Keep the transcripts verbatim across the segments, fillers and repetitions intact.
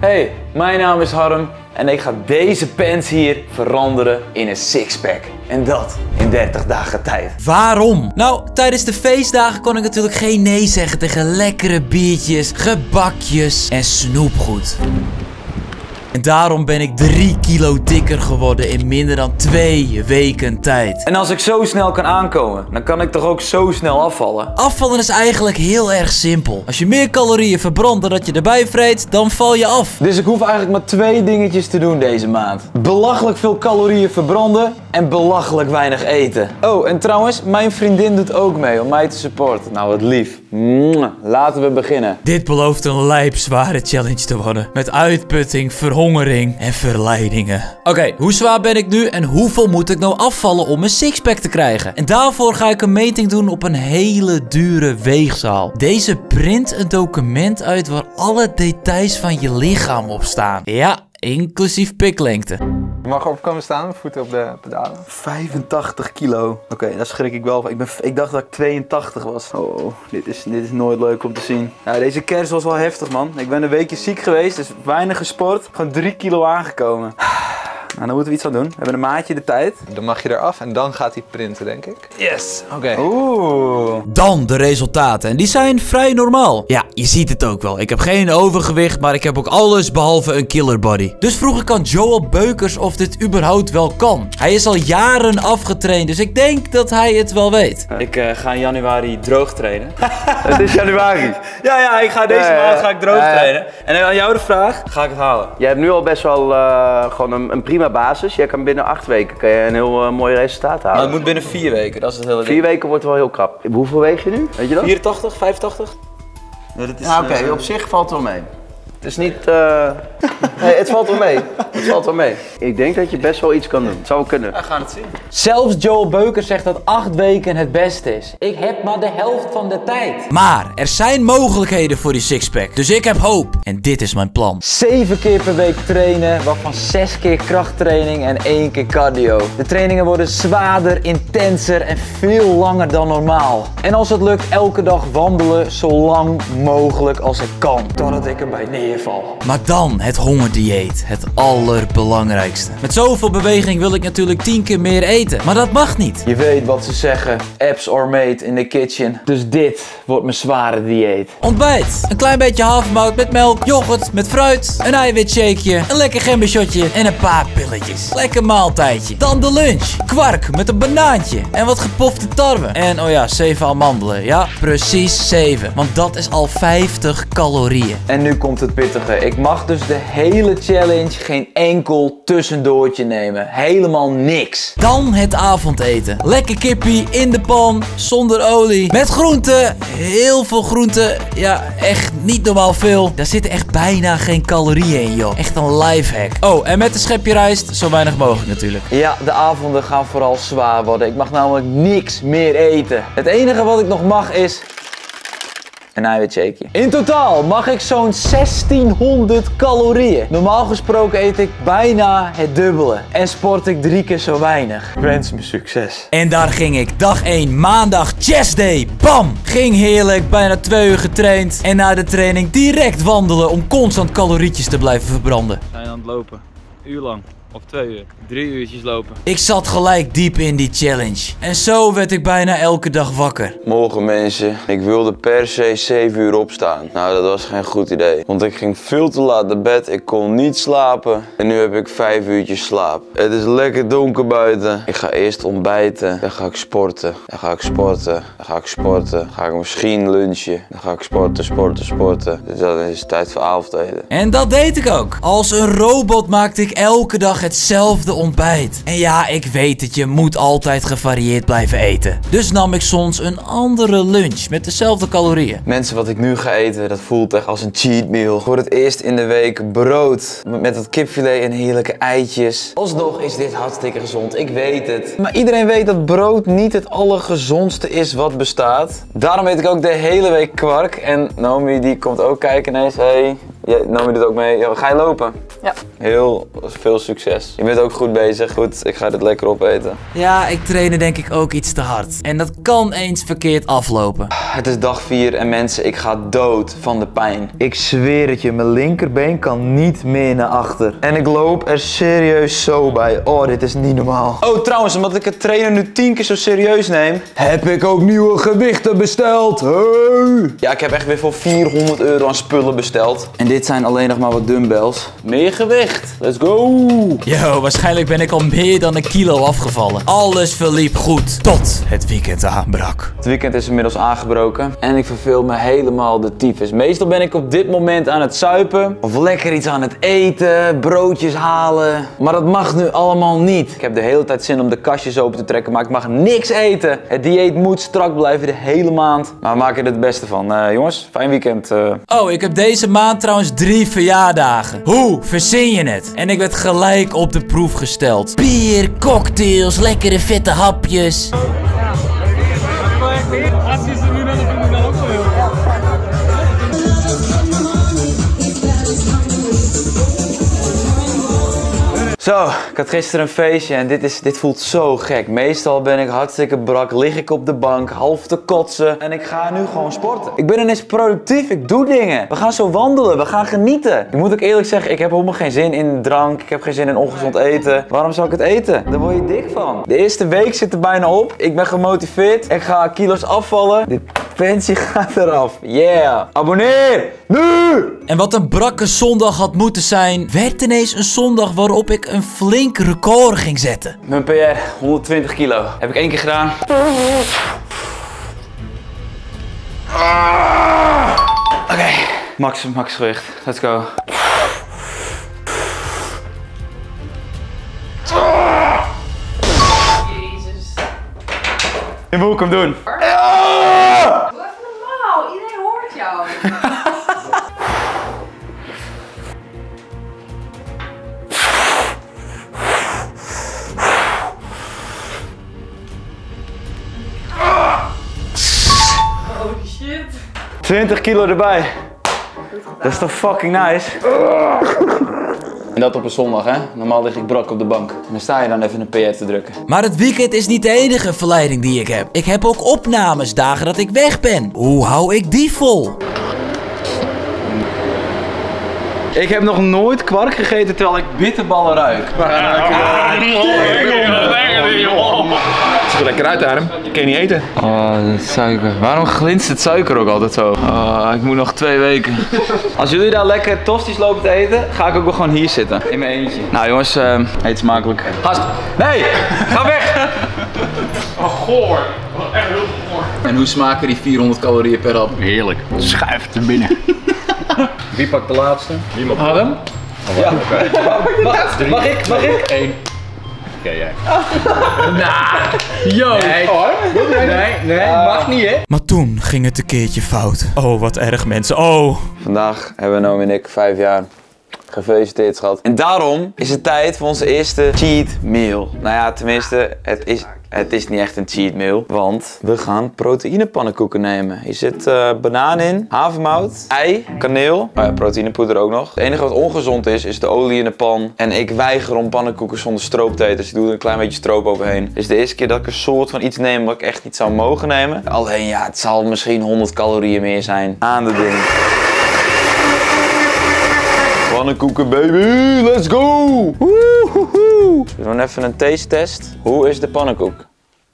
Hey, mijn naam is Harm en ik ga deze pants hier veranderen in een sixpack. En dat in dertig dagen tijd. Waarom? Nou, tijdens de feestdagen kon ik natuurlijk geen nee zeggen tegen lekkere biertjes, gebakjes en snoepgoed. En daarom ben ik drie kilo dikker geworden in minder dan twee weken tijd. En als ik zo snel kan aankomen, dan kan ik toch ook zo snel afvallen? Afvallen is eigenlijk heel erg simpel. Als je meer calorieën verbrandt dan dat je erbij vreet, dan val je af. Dus ik hoef eigenlijk maar twee dingetjes te doen deze maand. Belachelijk veel calorieën verbranden en belachelijk weinig eten. Oh, en trouwens, mijn vriendin doet ook mee om mij te supporten. Nou, wat lief. Mwah. Laten we beginnen. Dit belooft een lijpzware challenge te worden. Met uitputting, verhongering en verleidingen. Oké, okay, hoe zwaar ben ik nu en hoeveel moet ik nou afvallen om een sixpack te krijgen? En daarvoor ga ik een meting doen op een hele dure weegzaal. Deze print een document uit waar alle details van je lichaam op staan. Ja, inclusief piklengte. Je mag erop komen staan, mijn voeten op de pedalen. vijfentachtig kilo. Oké, okay, daar schrik ik wel van. Ik, ben, ik dacht dat ik tweeëntachtig was. Oh, dit is, dit is nooit leuk om te zien. Ja, deze kerst was wel heftig, man. Ik ben een weekje ziek geweest, dus weinig gesport. Gewoon drie kilo aangekomen. Nou, dan moeten we iets aan doen. We hebben een maatje de tijd. Dan mag je eraf en dan gaat hij printen, denk ik. Yes, oké. Okay. Oeh. Dan de resultaten. En die zijn vrij normaal. Ja, je ziet het ook wel. Ik heb geen overgewicht, maar ik heb ook alles behalve een killer body. Dus vroeg ik aan Joel Beukers of dit überhaupt wel kan. Hij is al jaren afgetraind, dus ik denk dat hij het wel weet. Ik uh, ga in januari droog trainen. Het is januari. Ja, ja, ik ga deze ja, ja. maand ga ik droog ja, ja. trainen. En aan jou de vraag, ga ik het halen? Jij hebt nu al best wel uh, gewoon een, een prima basis. Jij kan binnen acht weken kan je een heel uh, mooi resultaat halen. Maar het moet binnen vier weken, dat is het hele ding. Vier weken wordt wel heel krap. Hoeveel weeg je nu? Weet je dat? vierentachtig, vijfentachtig? Ja, ja, oké, okay. uh, op zich valt het wel mee. Het is niet... Uh... nee, het valt wel mee. Het valt wel mee. Ik denk dat je best wel iets kan doen. Het zou wel kunnen. We gaan het zien. Zelfs Joel Beukers zegt dat acht weken het beste is. Ik heb maar de helft van de tijd. Maar er zijn mogelijkheden voor die sixpack. Dus ik heb hoop. En dit is mijn plan. Zeven keer per week trainen, waarvan zes keer krachttraining en één keer cardio. De trainingen worden zwaarder, intenser en veel langer dan normaal. En als het lukt, elke dag wandelen zo lang mogelijk als ik kan. Totdat ik erbij neer. Maar dan het hongerdieet, het allerbelangrijkste. Met zoveel beweging wil ik natuurlijk tien keer meer eten, maar dat mag niet. Je weet wat ze zeggen, abs are made in the kitchen. Dus dit wordt mijn zware dieet. Ontbijt, een klein beetje havermout met melk, yoghurt met fruit, een eiwitshakeje, een lekker gembershotje en een paar pilletjes. Lekker maaltijdje. Dan de lunch, kwark met een banaantje en wat gepofte tarwe. En oh ja, zeven amandelen. Ja, precies zeven, want dat is al vijftig calorieën. En nu komt het pittige. Ik mag dus de hele challenge geen enkel tussendoortje nemen. Helemaal niks. Dan het avondeten. Lekker kippie in de pan, zonder olie. Met groenten. Heel veel groenten. Ja, echt niet normaal veel. Daar zitten echt bijna geen calorieën in, joh. Echt een lifehack. Oh, en met een schepje rijst, zo weinig mogelijk natuurlijk. Ja, de avonden gaan vooral zwaar worden. Ik mag namelijk niks meer eten. Het enige wat ik nog mag is... een eiwitshakeje. In totaal mag ik zo'n zestienhonderd calorieën. Normaal gesproken eet ik bijna het dubbele. En sport ik drie keer zo weinig. Wens me succes. En daar ging ik. Dag één, maandag, chest day. Bam! Ging heerlijk, bijna twee uur getraind. En na de training direct wandelen om constant calorietjes te blijven verbranden. We zijn aan het lopen. Uur lang. Of twee uur. Drie uurtjes lopen. Ik zat gelijk diep in die challenge. En zo werd ik bijna elke dag wakker. Morgen mensen, ik wilde per se zeven uur opstaan. Nou, dat was geen goed idee. Want ik ging veel te laat naar bed, ik kon niet slapen. En nu heb ik vijf uurtjes slaap. Het is lekker donker buiten. Ik ga eerst ontbijten, dan ga ik sporten. Dan ga ik sporten, dan ga ik sporten. Dan ga ik misschien lunchen. Dan ga ik sporten, sporten, sporten. Dus dan is het tijd voor avondeten. En dat deed ik ook. Als een robot maakte ik elke dag hetzelfde ontbijt. En ja, ik weet het, je moet altijd gevarieerd blijven eten. Dus nam ik soms een andere lunch met dezelfde calorieën. Mensen, wat ik nu ga eten, dat voelt echt als een cheat meal. Voor het eerst in de week brood met dat kipfilet en heerlijke eitjes. Alsnog is dit hartstikke gezond, ik weet het. Maar iedereen weet dat brood niet het allergezondste is wat bestaat. Daarom eet ik ook de hele week kwark. En Naomi die komt ook kijken ineens. Hey, Jij nam je dit ook mee? Ja, ga je lopen? Ja. Heel veel succes. Je bent ook goed bezig. Goed, ik ga dit lekker opeten. Ja, ik trainde denk ik ook iets te hard. En dat kan eens verkeerd aflopen. Het is dag vier en mensen, ik ga dood van de pijn. Ik zweer het je, mijn linkerbeen kan niet meer naar achter. En ik loop er serieus zo bij. Oh, dit is niet normaal. Oh, trouwens, omdat ik het trainen nu tien keer zo serieus neem, heb ik ook nieuwe gewichten besteld. Hey. Ja, ik heb echt weer voor vierhonderd euro aan spullen besteld. En dit zijn alleen nog maar wat dumbbells. Meer gewicht. Let's go. Yo, waarschijnlijk ben ik al meer dan een kilo afgevallen. Alles verliep goed, tot het weekend aanbrak. Het weekend is inmiddels aangebroken en ik verveel me helemaal de tyfus. Meestal ben ik op dit moment aan het zuipen of lekker iets aan het eten, broodjes halen. Maar dat mag nu allemaal niet. Ik heb de hele tijd zin om de kastjes open te trekken, maar ik mag niks eten. Het dieet moet strak blijven de hele maand. Maar we maken er het beste van. Uh, jongens, fijn weekend. Uh... Oh, ik heb deze maand trouwens drie verjaardagen. Hoe verzin je het? En ik werd gelijk op de proef gesteld. Bier, cocktails, lekkere vette hapjes. Zo, ik had gisteren een feestje en dit, is, dit voelt zo gek. Meestal ben ik hartstikke brak, lig ik op de bank, half te kotsen en ik ga nu gewoon sporten. Ik ben ineens productief, ik doe dingen. We gaan zo wandelen, we gaan genieten. Ik moet ook eerlijk zeggen, ik heb helemaal geen zin in drank, ik heb geen zin in ongezond eten. Waarom zou ik het eten? Daar word je dik van. De eerste week zit er bijna op, ik ben gemotiveerd, ik ga kilo's afvallen. Dit pensie gaat eraf, yeah. Abonneer, nu! En wat een brakke zondag had moeten zijn, werd ineens een zondag waarop ik een flink record ging zetten. Mijn P R, honderdtwintig kilo. Heb ik één keer gedaan. Oké, okay. max, max gewicht. Let's go. Jezus. Nu moet ik hem doen. Doe even normaal, iedereen hoort jou. Oh shit. twintig kilo erbij. Dat is toch fucking nice? En dat op een zondag, hè? Normaal lig ik brak op de bank. En dan sta je dan even een P R te drukken. Maar het weekend is niet de enige verleiding die ik heb. Ik heb ook opnames, dagen dat ik weg ben. Hoe hou ik die vol? Ik heb nog nooit kwark gegeten terwijl ik bitterballen ruik. Het ziet er lekker uit, Adam. Dat kan je niet eten. Oh, dat suiker. Waarom glinst het suiker ook altijd zo? Oh, ik moet nog twee weken. Als jullie daar lekker tosti's lopen te eten, ga ik ook wel gewoon hier zitten. In mijn eentje. Nou jongens, uh, eet smakelijk. Gast, nee! Ga weg! Oh, goor. Echt heel goor. En hoe smaken die vierhonderd calorieën per hap? Heerlijk. Schuift er binnen. Wie pakt de laatste? Niemand. Adam? Ja. Mag, mag ik? Mag ik? Eén. Oké, jij. Yo! Nee, nee, nee, nee, mag niet hè? Maar toen ging het een keertje fout. Oh, wat erg mensen. Oh. Vandaag hebben Naomi en ik vijf jaar. Gefeliciteerd, schat. En daarom is het tijd voor onze eerste cheat meal. Nou ja, tenminste, het is, het is niet echt een cheat meal. Want we gaan proteïnepannenkoeken nemen. Hier zit uh, banaan in, havermout, ei, kaneel. Oh ja, proteïnepoeder ook nog. Het enige wat ongezond is, is de olie in de pan. En ik weiger om pannenkoeken zonder stroop te eten. Dus ik doe er een klein beetje stroop overheen. Dit is de eerste keer dat ik een soort van iets neem wat ik echt niet zou mogen nemen. Alleen ja, het zal misschien honderd calorieën meer zijn aan de ding. Pannenkoeken baby, let's go! Woehoehoe. We doen even een taste test. Hoe is de pannenkoek?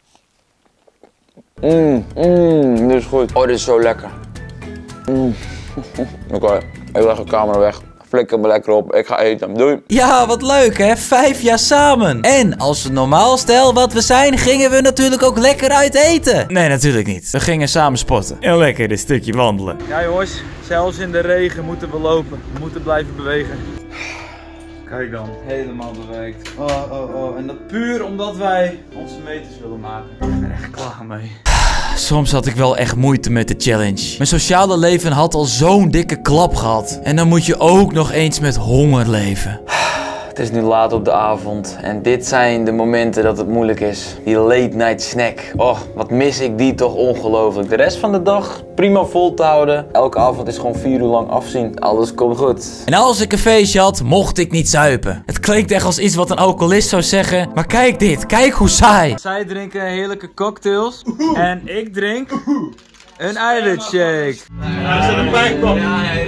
Mmm, mmm, dit is goed. Oh, dit is zo lekker. Mm. Oké, okay. Ik leg de camera weg. Flikker me lekker op, ik ga eten. Doei! Ja, wat leuk hè, vijf jaar samen. En als we normaal stel wat we zijn, gingen we natuurlijk ook lekker uit eten. Nee, natuurlijk niet. We gingen samen sporten. En lekker een stukje wandelen. Ja jongens, zelfs in de regen moeten we lopen. We moeten blijven bewegen. Kijk dan. Helemaal beweegt. Oh, oh, oh. En dat puur omdat wij onze meters willen maken. Ik ben er echt klaar mee. Soms had ik wel echt moeite met de challenge. Mijn sociale leven had al zo'n dikke klap gehad. En dan moet je ook nog eens met honger leven. Het is nu laat op de avond en dit zijn de momenten dat het moeilijk is. Die late night snack. Oh, wat mis ik die toch ongelooflijk. De rest van de dag prima vol te houden. Elke avond is gewoon vier uur lang afzien. Alles komt goed. En als ik een feestje had, mocht ik niet zuipen. Het klinkt echt als iets wat een alcoholist zou zeggen. Maar kijk dit, kijk hoe saai. Zij drinken heerlijke cocktails. En ik drink een eiwitshake. Hij zet een pijp op.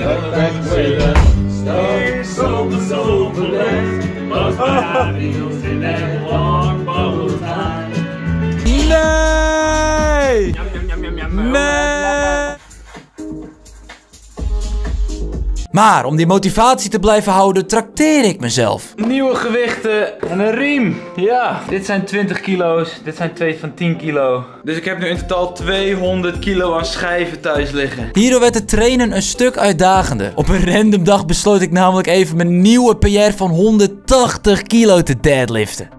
Nee! Nee! Maar om die motivatie te blijven houden, trakteer ik mezelf. Nieuwe gewichten en een riem. Ja, dit zijn twintig kilo's. Dit zijn twee van tien kilo. Dus ik heb nu in totaal tweehonderd kilo aan schijven thuis liggen. Hierdoor werd het trainen een stuk uitdagender. Op een random dag besloot ik namelijk even mijn nieuwe P R van honderdtachtig kilo te deadliften.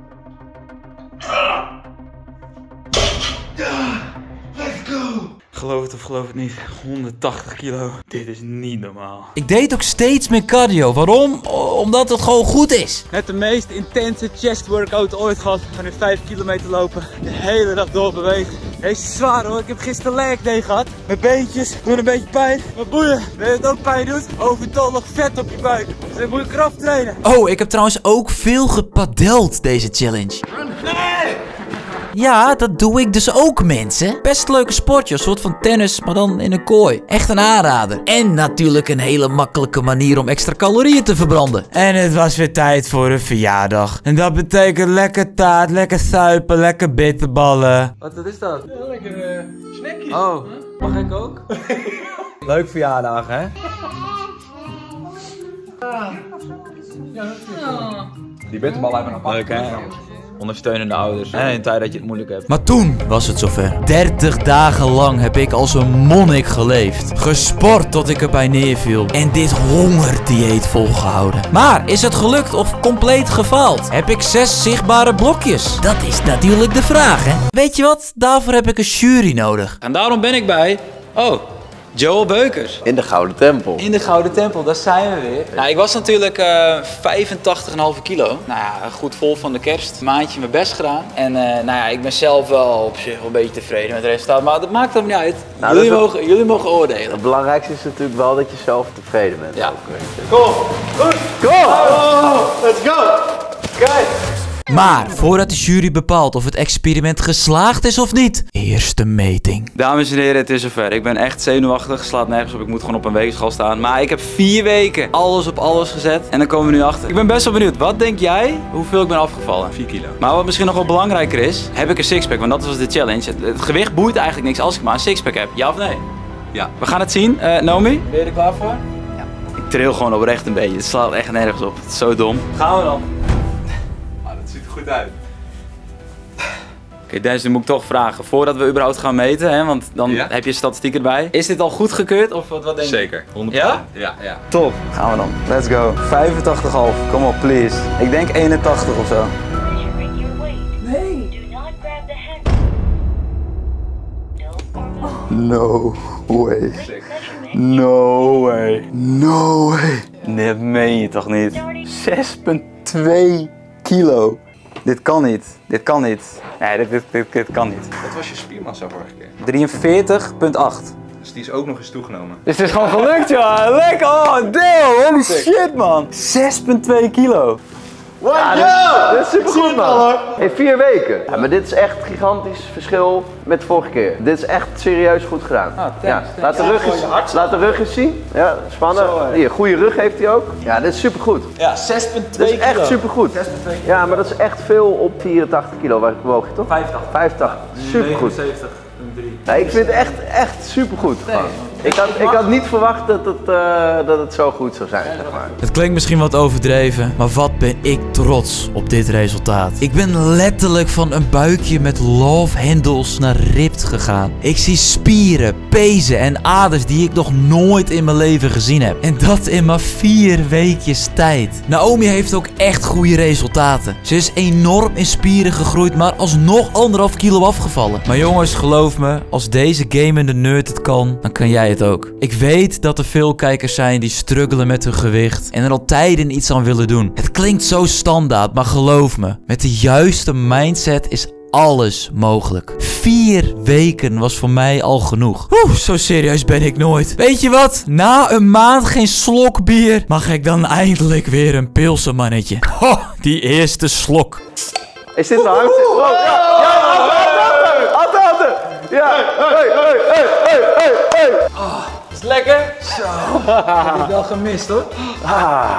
Geloof het of geloof het niet, honderdtachtig kilo. Dit is niet normaal. Ik deed ook steeds meer cardio. Waarom? O- omdat het gewoon goed is. Net de meest intense chest workout ooit gehad. Ik ga nu vijf kilometer lopen. De hele dag doorbewegen. Deze is zwaar hoor. Ik heb gisteren leg day gehad. Mijn beentjes doen een beetje pijn. Maar boeien, weet je het ook pijn doet? Overtollig vet op je buik. Dus dan moet je kracht trainen. Oh, ik heb trouwens ook veel gepadeld deze challenge. Nee! Ja, dat doe ik dus ook, mensen. Best leuke sportje, een soort van tennis, maar dan in een kooi. Echt een aanrader. En natuurlijk een hele makkelijke manier om extra calorieën te verbranden. En het was weer tijd voor een verjaardag. En dat betekent lekker taart, lekker suipen, lekker bitterballen. Wat, wat is dat? Ja, lekker uh, snackjes. Oh, mag ik ook? Leuk verjaardag, hè? Die bitterbal uit mijn apart. Leuk hè? Ondersteunende ouders. En in tijd dat je het moeilijk hebt. Maar toen was het zover. dertig dagen lang heb ik als een monnik geleefd. Gesport tot ik erbij neerviel. En dit hongerdieet volgehouden. Maar is het gelukt of compleet gefaald? Heb ik zes zichtbare blokjes? Dat is natuurlijk de vraag, hè? Weet je wat? Daarvoor heb ik een jury nodig. En daarom ben ik bij... Oh, Joel Beukers. In de Gouden Tempel. In de Gouden Tempel, daar zijn we weer. Nou, ik was natuurlijk uh, vijfentachtig komma vijf kilo. Nou ja, goed vol van de kerst. Een maandje mijn best gedaan. En uh, nou ja, ik ben zelf wel op zich wel een beetje tevreden met het resultaat. Maar dat maakt hem niet uit. Nou, jullie, dat is mogen, jullie mogen oordelen. Het belangrijkste is natuurlijk wel dat je zelf tevreden bent. Ja. Ook, weet je. Kom! Goed! Kom! Oh, let's go! Kijk! Maar voordat de jury bepaalt of het experiment geslaagd is of niet, eerst de meting. Dames en heren, het is zover. Ik ben echt zenuwachtig, slaat nergens op. Ik moet gewoon op een weegschaal staan. Maar ik heb vier weken alles op alles gezet. En dan komen we nu achter. Ik ben best wel benieuwd. Wat denk jij hoeveel ik ben afgevallen? vier kilo. Maar wat misschien nog wel belangrijker is, heb ik een sixpack? Want dat was de challenge. Het, het gewicht boeit eigenlijk niks als ik maar een sixpack heb. Ja of nee? Ja. We gaan het zien. Uh, Naomi? Ben je er klaar voor? Ik tril gewoon oprecht een beetje. Het slaat echt nergens op. Het is zo dom. Gaan we dan. Ah, dat ziet er goed uit. Oké, Dennis, nu moet ik toch vragen. Voordat we überhaupt gaan meten, hè, want dan Ja. heb je statistiek erbij. Is dit al goedgekeurd of wat, wat denk je? Zeker. honderd procent. Ja? Ja, ja. Top. Gaan we dan. Let's go. vijfentachtig komma vijf. Kom op, please. Ik denk eenentachtig of zo. No way. No way. No way. Nee, dat meen je toch niet? zes komma twee kilo. Dit kan niet. Dit kan niet. Nee, dit, dit, dit, dit kan niet. Wat was je spiermassa vorige keer? drieënveertig komma acht. Dus die is ook nog eens toegenomen. Dus het is gewoon gelukt, joh. Lekker. Oh, damn. Holy shit, man. zes komma twee kilo. Wow, ja, dit is supergoed, man. In vier weken. Ja, maar dit is echt een gigantisch verschil met de vorige keer. Dit is echt serieus goed gedaan. thanks, ja. thanks. Laat, de rug eens, laat de rug eens zien. Ja, spannen. Hier, goede rug heeft hij ook. Ja, dit is supergoed. Ja, zes komma Dit twee is echt kilo. supergoed. Ja, maar dat is echt veel op vierentachtig kilo. Waar woog je toch? vijfentachtig. vijfentachtig. Supergoed. zeventig komma drie. Ja, ik vind het echt, echt supergoed. gewoon. Ik had, ik had niet verwacht dat het, uh, dat het zo goed zou zijn, zeg maar. Het klinkt misschien wat overdreven, maar wat ben ik trots op dit resultaat. Ik ben letterlijk van een buikje met love handles naar ripped gegaan. Ik zie spieren, pezen en aders die ik nog nooit in mijn leven gezien heb. En dat in maar vier weekjes tijd. Naomi heeft ook echt goede resultaten. Ze is enorm in spieren gegroeid, maar alsnog anderhalf kilo afgevallen. Maar jongens, geloof me, als deze gamende nerd het kan, dan kan jij het het ook. Ik weet dat er veel kijkers zijn die struggelen met hun gewicht en er al tijden iets aan willen doen. Het klinkt zo standaard, maar geloof me, met de juiste mindset is alles mogelijk. Vier weken was voor mij al genoeg. Oeh, zo serieus ben ik nooit. Weet je wat? Na een maand geen slok bier mag ik dan eindelijk weer een pilsenmannetje. Ho, die eerste slok. Is dit nou? Oh, ja, ja, achter, achter. Ja, hey, hey, hey, hey, hey, hey. Oh, is het lekker? Zo. Heb ik wel gemist hoor. Ah.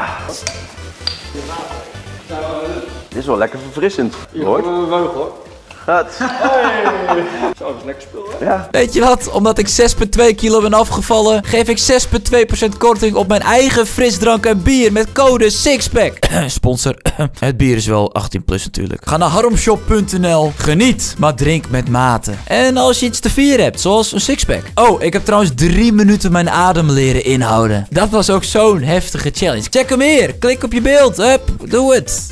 Dit is wel lekker verfrissend. Hoor. hoor. Gaat. Hey. Zo, dat is lekker spul, hè? Ja. Weet je wat? Omdat ik zes komma twee kilo ben afgevallen, geef ik zes komma twee procent korting op mijn eigen frisdrank en bier met code Sixpack. Sponsor. Het bier is wel achttien plus natuurlijk. Ga naar harmshop punt n l. Geniet, maar drink met mate. En als je iets te vieren hebt, zoals een sixpack. Oh, ik heb trouwens drie minuten mijn adem leren inhouden. Dat was ook zo'n heftige challenge. Check hem hier. Klik op je beeld. Hup, doe het.